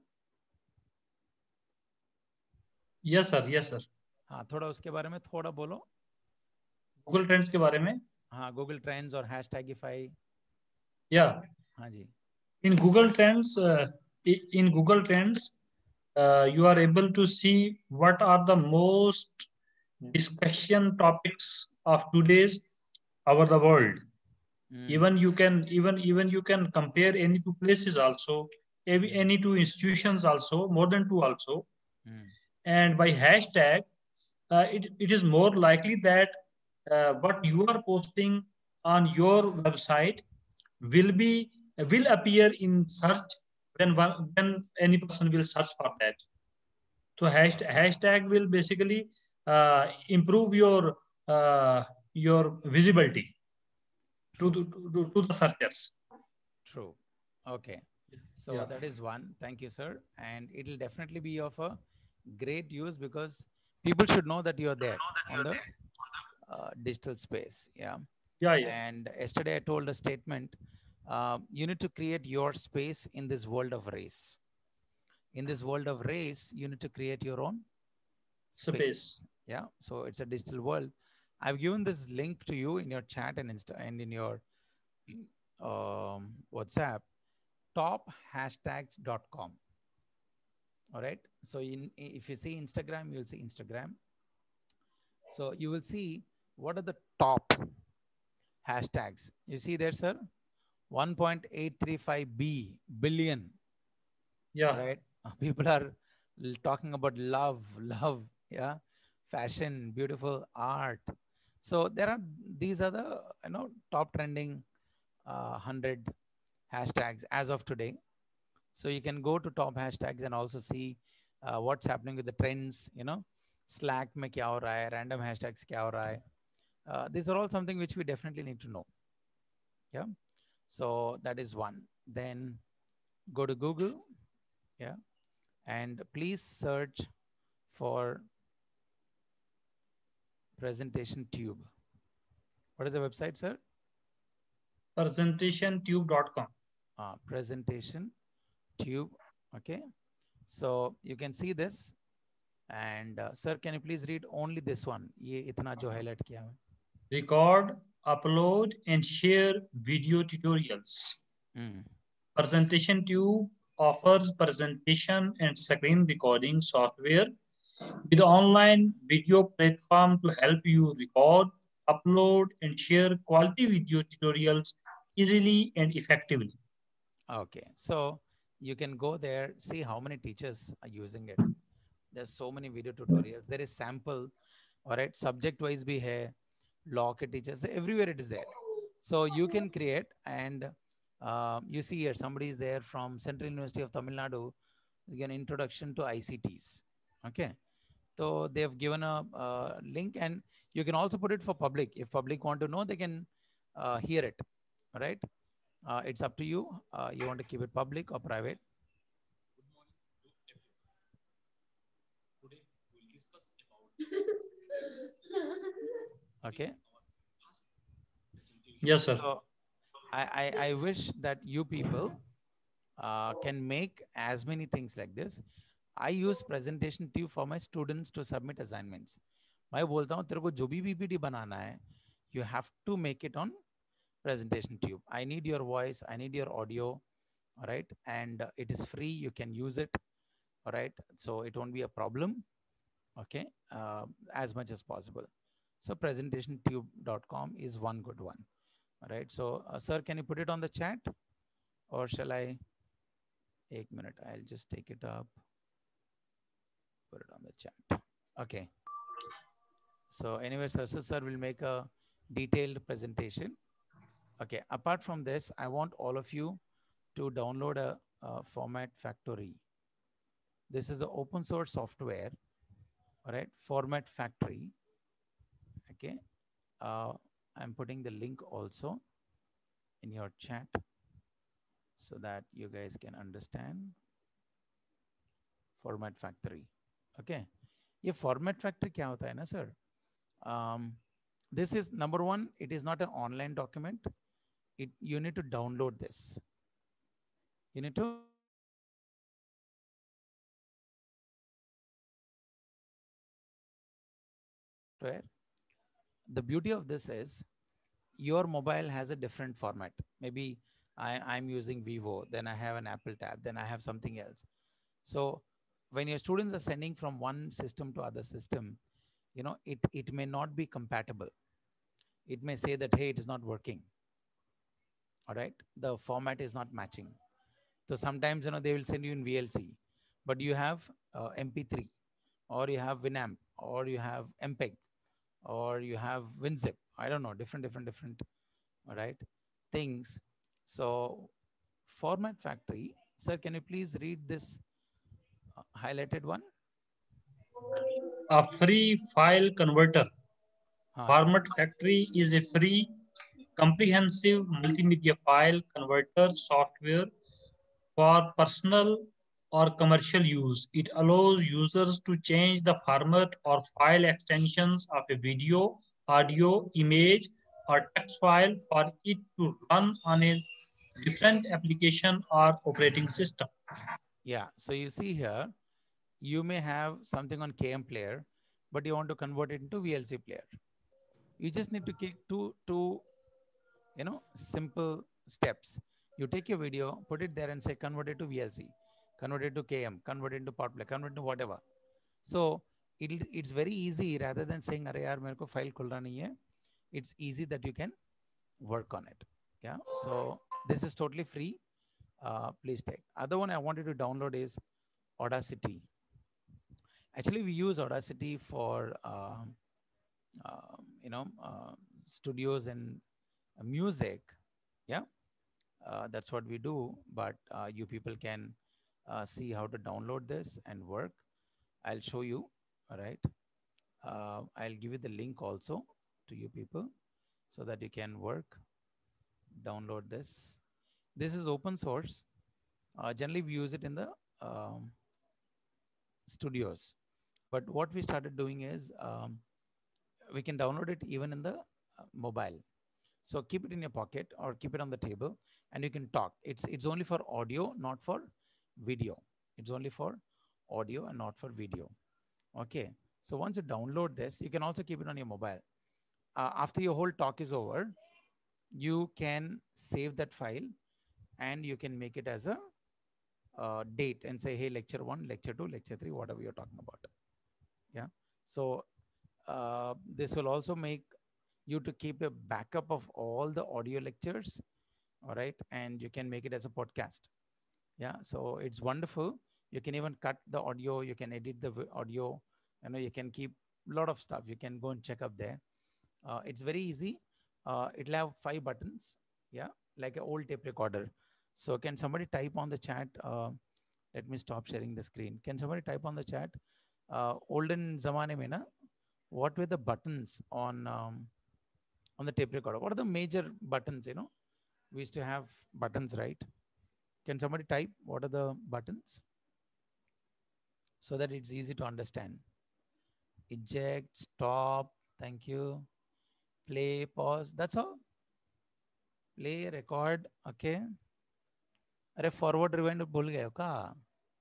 Yes, sir, yes, sir. हाँ, थोड़ा उसके बारे में थोड़ा बोलो. Google Trends के बारे में. हाँ, Google Trends और Hashtagify. Yeah. हाँ जी. In Google Trends, uh, in Google Trends, uh, you are able to see what are the most discussion topics of today's over the world. Mm. Even you can even even you can compare any two places also, any, any two institutions also, more than two also. Mm. And by hashtag, uh, it, it is more likely that uh, what you are posting on your website will be will appear in search when one, when any person will search for that. So hashtag, hashtag will basically uh, improve your uh, your visibility to, to, to, to the searchers. True. Okay. So Yeah. that is one. Thank you, sir. And it will definitely be of a great use because people should know that you are there on the uh, digital space. Yeah. Yeah, yeah. And yesterday I told a statement. Uh, you need to create your space in this world of race. In this world of race, you need to create your own space. space. Yeah. So it's a digital world. I've given this link to you in your chat and Insta and in your um, WhatsApp, top hashtags dot com. All right. So in, if you see Instagram, you'll see Instagram. So you will see what are the top hashtags. You see there, sir? one point eight three five B billion. Yeah. Right. People are talking about love, love. Yeah. Fashion, beautiful art. So there are, these are the, you know, top trending uh, one hundred hashtags as of today. So you can go to top hashtags and also see uh, what's happening with the trends, you know, Slack mein kya ho raha hai, random hashtags kya ho raha hai. Uh, these are all something which we definitely need to know. Yeah. So that is one. Then go to Google. Yeah. And please search for Presentation Tube. What is the website, sir? presentation tube dot com. Uh, presentation Tube. Okay. So you can see this. And uh, sir, can you please read only this one? Ye itna jo highlight kiya hai. Record, upload, and share video tutorials. Mm. Presentation Tube offers presentation and screen recording software with online video platform to help you record, upload, and share quality video tutorials easily and effectively. Okay, so you can go there, see how many teachers are using it. There's so many video tutorials. There is sample, all right, subject wise bhi hai, law ke teachers, everywhere it is there. So you can create and uh, you see here, somebody is there from Central University of Tamil Nadu, an introduction to I C Ts. Okay. So they have given a uh, link and you can also put it for public. If public want to know, they can uh, hear it, all right? Uh, it's up to you. Uh, you want to keep it public or private? Today we'll discuss about. Okay. Yes, sir. So I, I, I wish that you people uh, can make as many things like this. I use Presentation Tube for my students to submit assignments. मैं बोलता हूँ तेरे को जो भी P P T बनाना है, you have to make it on Presentation Tube. I need your voice, I need your audio, All right. And uh, it is free. You can use it. All right. So it won't be a problem. Okay. Uh, as much as possible. So presentation tube dot com is one good one. All right. So, uh, sir, can you put it on the chat or shall I? Eight minute. I'll just take it up. Put it on the chat. Okay. So anyway, sir, sir, sir will make a detailed presentation. Okay. Apart from this, I want all of you to download a, a Format Factory. This is the open source software. All right. Format Factory. Okay. Uh, I'm putting the link also in your chat so that you guys can understand. Format Factory. Okay. ये Format Factory क्या होता है ना sir? Um, this is number one. It is not an online document. It you need to download this. You need to where the beauty of this is your mobile has a different format. Maybe I, I'm using Vivo, then I have an Apple tab, then I have something else. So when your students are sending from one system to other system, you know, it, it may not be compatible. It may say that, hey, it is not working. All right. The format is not matching. So sometimes, you know, they will send you in V L C, but you have uh, M P three or you have Winamp or you have M P E G or you have WinZip. I don't know, different, different, different, all right, things. So Format Factory, sir, can you please read this uh, highlighted one? A free file converter. Haan, Format Factory is a free, comprehensive multimedia file converter software for personal or commercial use. It allows users to change the format or file extensions of a video, audio, image, or text file for it to run on a different application or operating system. Yeah, so you see here, you may have something on K M player, but you want to convert it into V L C player. You just need to click two, two, you know, simple steps. You take your video, put it there and say, convert it to V L C, convert it to K M, convert it to PowerPlay, convert it to whatever. So it, it's very easy rather than saying, Arey yaar, mere ko file khul raha nahi hai. It's easy that you can work on it. Yeah. So this is totally free. Uh, please take. Other one I wanted to download is Audacity. Actually, we use Audacity for, uh, uh, you know, uh, studios and uh, music. Yeah. Uh, that's what we do. But uh, you people can uh, see how to download this and work. I'll show you. All right. Uh, I'll give you the link also to you people so that you can work, download this. This is open source. Uh, generally, we use it in the um, studios. But what we started doing is um, we can download it even in the uh, mobile. So keep it in your pocket or keep it on the table and you can talk. It's, it's only for audio, not for video. It's only for audio and not for video. Okay. So once you download this, you can also keep it on your mobile. Uh, after your whole talk is over, you can save that file and you can make it as a uh, date and say, hey, lecture one, lecture two, lecture three, whatever you're talking about. Yeah. So uh, this will also make you to keep a backup of all the audio lectures. All right. And you can make it as a podcast. Yeah. So it's wonderful. You can even cut the audio. You can edit the audio. You know, you can keep a lot of stuff. You can go and check up there. Uh, it's very easy. Uh, it'll have five buttons. Yeah. Like an old tape recorder. So can somebody type on the chat? Uh, let me stop sharing the screen. Can somebody type on the chat? Uh, olden zamane mein na, what were the buttons on um, on the tape recorder? What are the major buttons? You know, we used to have buttons, right? Can somebody type what are the buttons so that it's easy to understand? Eject, stop. Thank you. Play, pause. That's all. Play, record. Okay. अरे forward rewind भूल गए हो क्या?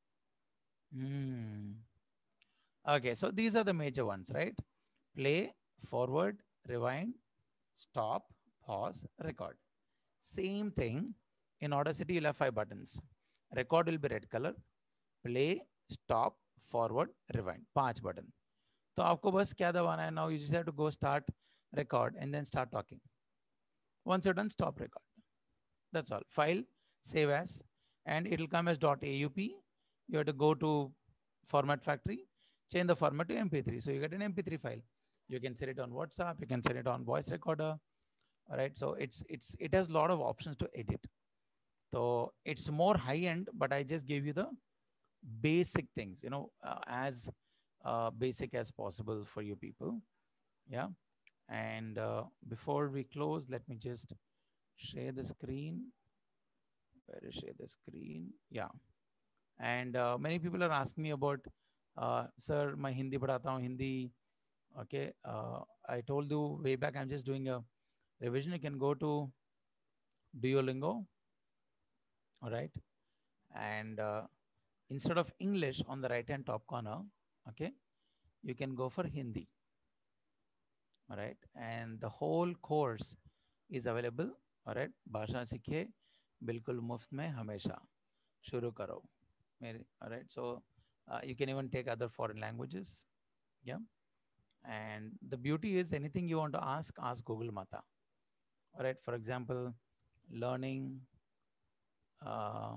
Hmm. Okay, so these are the major ones, right? Play, forward, rewind, stop, pause, record. Same thing In Audacity, you'll have five buttons. Record will be red color. Play, stop, forward, rewind. Five button. तो आपको बस क्या दबाना है? Now you just have to go start record and then start talking. Once you're done, stop record. That's all. File, save as, and it'll come as .aup. You have to go to Format Factory, change the format to M P three. So you get an M P three file. You can set it on WhatsApp. You can set it on voice recorder. All right. So it's it's it has a lot of options to edit. So it's more high end, but I just gave you the basic things, you know, uh, as uh, basic as possible for you people. Yeah. And uh, before we close, let me just share the screen. Where is share the screen? Yeah. And uh, many people are asking me about, uh, sir, my Hindi padhata hu, Hindi. Okay. Uh, I told you way back, I'm just doing a revision. You can go to Duolingo. All right. And uh, instead of English on the right hand top corner, okay, you can go for Hindi. All right. And the whole course is available. All right. Bhasha Sikhe, Bilkul Muft mein Hamesha. Shuru karo. All right. So uh, you can even take other foreign languages. Yeah. And the beauty is anything you want to ask, ask Google Mata. All right. For example, learning uh,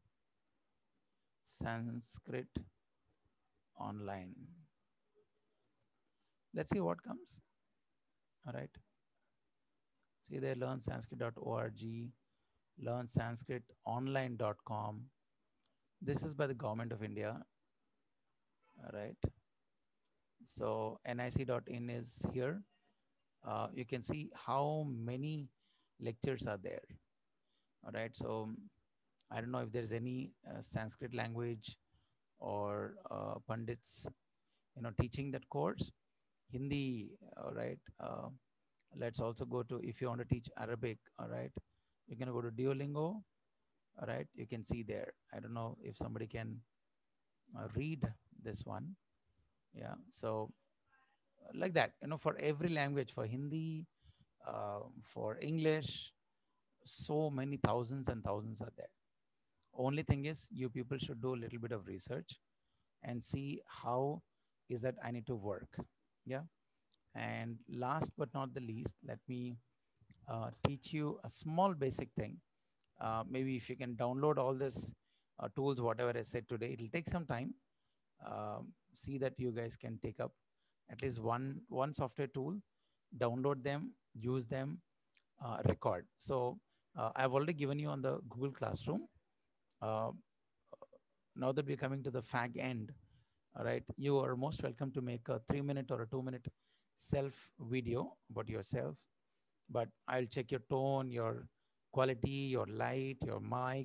Sanskrit online. Let's see what comes. All right. See there, learn sanskrit dot org, learn sanskrit online dot com. This is by the government of India. All right. So N I C dot in is here. Uh, you can see how many lectures are there. All right. So I don't know if there's any uh, Sanskrit language or uh, Pandits, you know, teaching that course. Hindi, all right. Uh, let's also go to, if you want to teach Arabic, all right, you can go to Duolingo, all right. You can see there. I don't know if somebody can uh, read this one. Yeah. So uh, like that, you know, for every language, for Hindi, uh, for English, so many thousands and thousands are there. Only thing is you people should do a little bit of research and see how is that I need to work. Yeah. And last but not the least, let me uh, teach you a small basic thing. Uh, maybe if you can download all this uh, tools, whatever I said today, it'll take some time. Um, see that you guys can take up at least one, one software tool, download them, use them, uh, record. So uh, I've already given you on the Google Classroom. Uh, now that we're coming to the fag end, all right, you are most welcome to make a three minute or a two minute self video about yourself. But I'll check your tone, your quality, your light, your mic.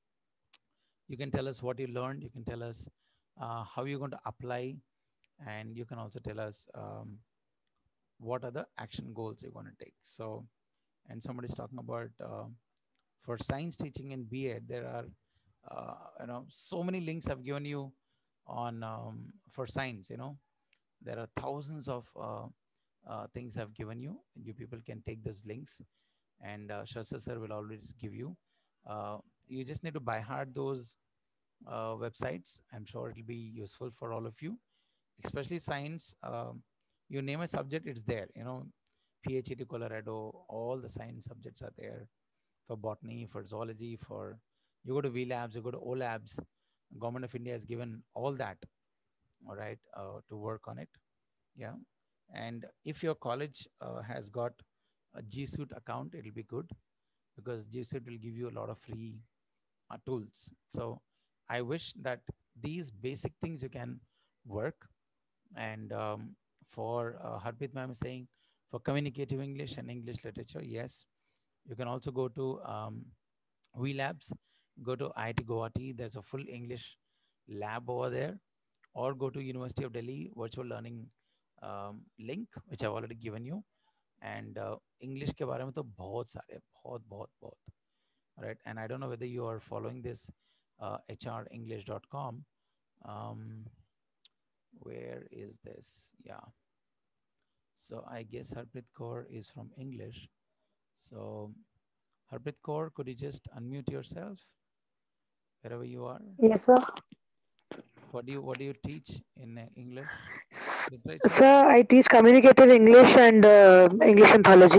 You can tell us what you learned. You can tell us uh, how you're going to apply. And you can also tell us um, what are the action goals you're going to take. So, and somebody's talking about uh, for science teaching in B Ed, there are, uh, you know, so many links I've given you on um, for science, you know, there are thousands of uh, uh, things I've given you. And you people can take those links and uh, Sharsa sir will always give you. Uh, you just need to buy hard those uh, websites. I'm sure it'll be useful for all of you, especially science. Um, you name a subject, it's there. You know, PhD Colorado, all the science subjects are there. For botany, for zoology, for you go to V Labs, you go to O Labs. Government of India has given all that, all right, uh, to work on it. Yeah. And if your college uh, has got a G Suite account, it'll be good because G Suite will give you a lot of free uh, tools. So I wish that these basic things you can work. And um, for uh, Harpreet ma'am is saying for communicative English and English literature, yes, you can also go to um, V Labs, go to I I T Guwahati. There's a full English lab over there, or go to University of Delhi virtual learning um, link, which I've already given you. And uh, English के बारे में तो बहुत सारे बहुत बहुत बहुत right. And I don't know whether you are following this uh, H R English dot com. Um, where is this? Yeah. So I guess Harpreet Kaur is from English. So Harpreet Kaur, could you just unmute yourself wherever you are? Yes, sir. What do you what do you teach in uh, English literature? Sir, I teach communicative English and uh, English anthology.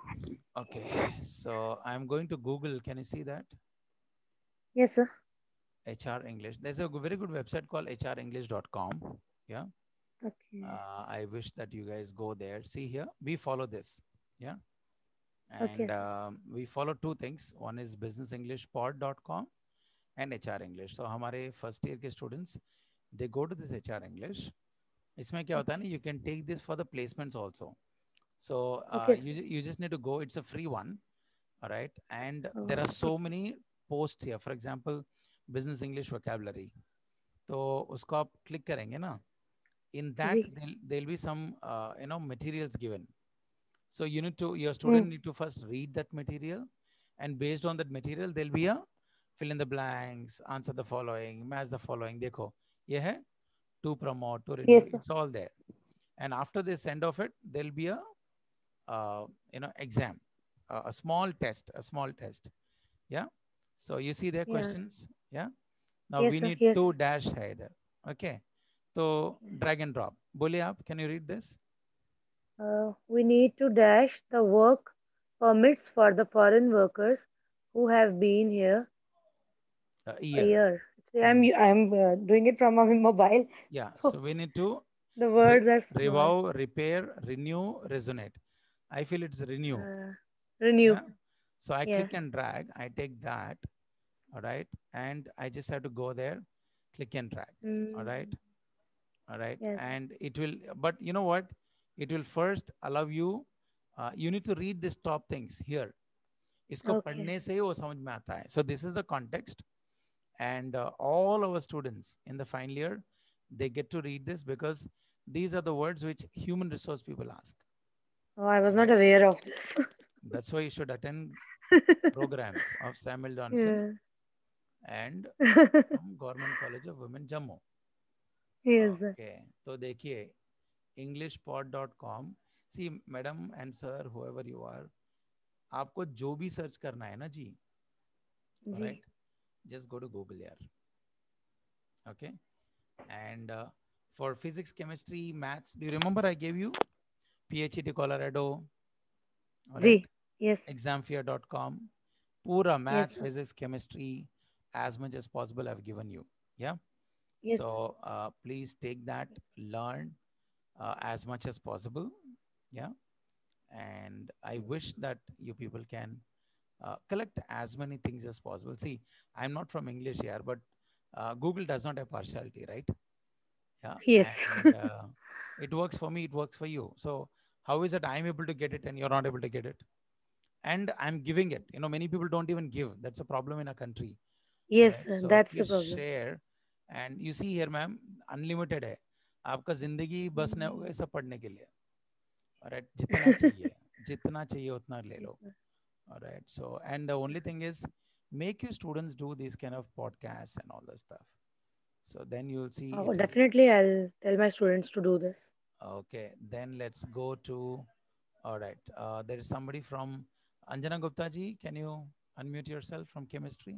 Okay, so I'm going to Google. Can you see that? Yes, sir. H R English. There's a very good website called h r english dot com. Yeah. Okay. Uh, I wish that you guys go there. See here, we follow this. Yeah. Okay, And sir. um, we follow two things. One is business english pod dot com and H R English. So हमारे first year के students, they go to this H R English. इसमें क्या होता है ना, Okay. you can take this for the placements also. So uh, Okay, sir. you, ju- you just need to go. It's a free one. All right. And there are Oh, so many posts here. For example, business English vocabulary. तो उसको आप click करेंगे ना, in that ji. there'll, there'll be some uh, you know materials given. So you need to, your Hmm. student need to first read that material, and based on that material, there'll be a fill in the blanks, answer the following, match the following. देखो, ये है to promote, to renew. Yes, sir. It's all there. And after they send off it, there'll be a uh, you know exam, uh, a small test, a small test. Yeah. So you see their Yeah. questions. Yeah. Now Yes, we sir. need Yes. to dash hai idhar. Okay. So drag and drop. बोलिए आप, can you read this? Uh, we need to dash the work permits for the foreign workers who have been here Uh, a year. year. See, I'm Hmm. I'm uh, doing it from my mobile, Yeah. so So we need to the re- words are small. revolve, repair, renew, resonate. I feel it's renew. Uh, renew. Yeah. So I Yeah. click and drag. I take that. All right. And I just have to go there, click and drag. All right. Mm. All right. Yes. And it will, but you know what? It will first allow you, uh, you need to read these top things here. इसको Okay. पढ़ने से ही वो समझ में आता है. So this is the context. And uh, all our students in the final year, they get to read this because these are the words which human resource people ask. Oh, I was not Right? aware of this. That's why you should attend programs of Samuel Johnson Yeah. and from Government College of Women, Jammu. Yes, sir. Okay. तो देखिए english pod dot com. See, madam and sir, whoever you are, आपको जो भी search करना है ना जी, जी. right? Just go to Google यार. Okay. And uh, for physics, chemistry, maths, do you remember I gave you P H E T Colorado, all right? Ji. Yes. examfear dot com. Pura maths, Yes, sir. physics, chemistry, as much as possible I've given you. Yeah. Yes. So uh, please take that, learn uh, as much as possible. Yeah. And I wish that you people can uh, collect as many things as possible. See, I'm not from English here, but uh, Google does not have partiality, right? Yeah. Yes. And uh, it works for me, it works for you. So how is it I'm able to get it and you're not able to get it? And I'm giving it. You know, many people don't even give. That's a problem in a country. Yes, Right? sir. So That's the please problem. share. And you see here, ma'am, unlimited है. आपका जिंदगी बस नहीं होगा सब पढ़ने के लिए. Alright, जितना चाहिए, जितना चाहिए उतना ले लो. Alright, so and the only thing is, make your students do these kind of podcasts and all that stuff. So then you'll see. Oh, it is, definitely, I'll tell my students to do this. okay, then let's go to. All right, uh, there is somebody from Anjana Gupta ji. Can you unmute yourself from chemistry?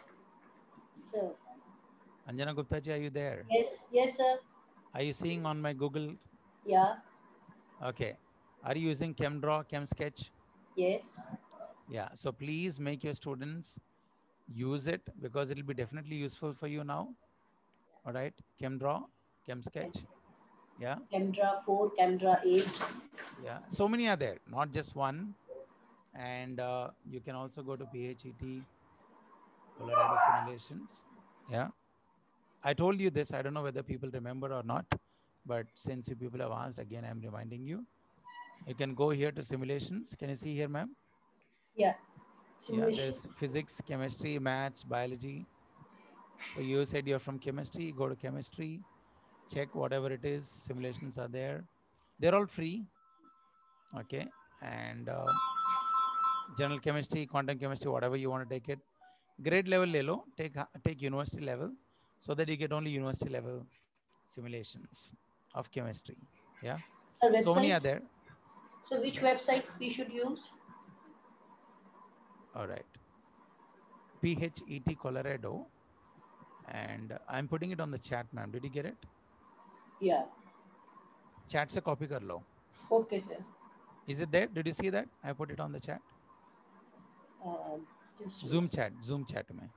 Sir. Anjana Gupta ji, are you there? Yes, yes, sir. Are you seeing on my Google? Yeah. Okay. Are you using ChemDraw, ChemSketch? Yes. Yeah. So please make your students use it because it will be definitely useful for you now. All right. ChemDraw, ChemSketch. Yeah. Camdra four, Camdra eight. Yeah. So many are there, not just one. And uh, you can also go to P H E T Colorado Simulations. Yeah. I told you this. I don't know whether people remember or not, but since you people have asked, again, I'm reminding you. You can go here to simulations. Can you see here, ma'am? Yeah. Yeah, Simulation. there's physics, chemistry, maths, biology. So you said you're from chemistry, go to chemistry, check whatever it is, simulations are there. They're all free. Okay. And uh, general chemistry, quantum chemistry, whatever you want to take it. Grade level le lo, take, take university level so that you get only university level simulations of chemistry. Yeah. Sir, So many are website. there. So which website we should use? All right. P H E T Colorado. And I'm putting it on the chat, ma'am. Did you get it? Yeah. Chat se copy kar lo. Okay, sir. Is it there? Did you see that? I put it on the chat. Uh, just Zoom chat. Zoom chat mein.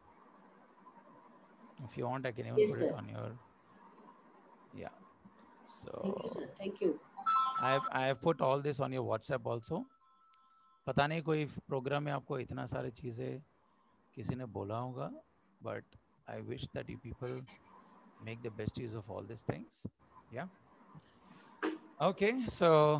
If you want, I can even Yes, put it sir. on your. Yeah. Thank you, So sir. Thank you. I have I have put all this on your WhatsApp also. पता नहीं कोई programme में आपको इतना सारी चीज़ें किसी ने बोला होगा, but I wish that you people make the best use of all these things. Yeah. Okay, so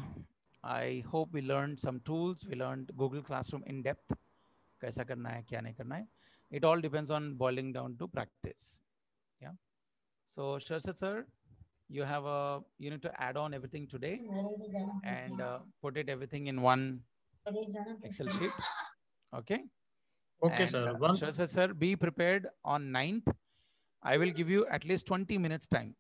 I hope we learned some tools. We learned Google Classroom in depth. कैसा करना है, क्या नहीं करना है. It all depends on boiling down to practice. Yeah. So Sharsat sir, you have a you need to add on everything today and uh, put it everything in one Excel sheet. Okay. Okay, And sir. uh, One, Sharsat sir, be prepared on ninth. I will give you at least twenty minutes time.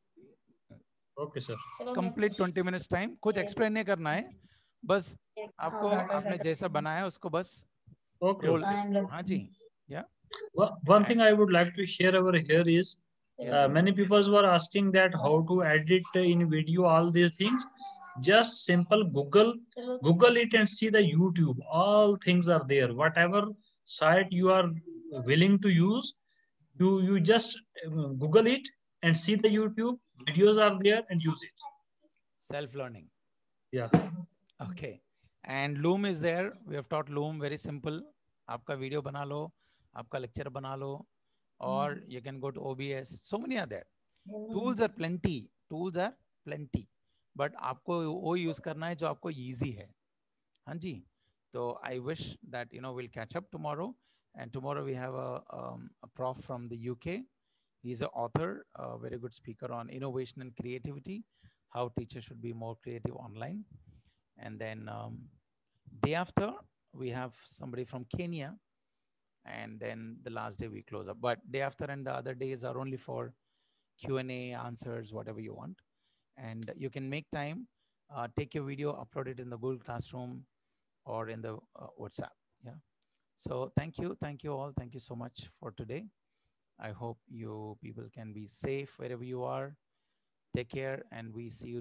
okay, sir. Complete twenty minutes time. कुछ explain नहीं करना है. बस आपको आपने जैसा बनाया है उसको बस Okay. roll. okay. हाँ जी. Yeah. One one thing I would like to share over here is Yes. uh, many people were asking that how to edit in video all these things. Just simple Google, Google it and see the YouTube. All things are there. Whatever site you are willing to use, you you just um, Google it and see the YouTube videos are there and use it. Self-learning. Yeah. Okay. And Loom is there. We have taught Loom, very simple. आपका video बना लो, आपका lecture बना लो, or you can go to O B S. So many are there. Tools are plenty. Tools are plenty. But आपको वो use करना है जो आपको easy है. हाँ जी. So I wish that you know we'll catch up tomorrow. And tomorrow we have a, um, a prof from the U K. He's an author, a very good speaker on innovation and creativity, how teachers should be more creative online. And then um, day after, we have somebody from Kenya. And then the last day we close up. But day after and the other days are only for Q and A, answers, whatever you want. And you can make time, uh, take your video, upload it in the Google Classroom or in the uh, WhatsApp. Yeah. So thank you. Thank you all. Thank you so much for today. I hope you people can be safe wherever you are. Take care and we see you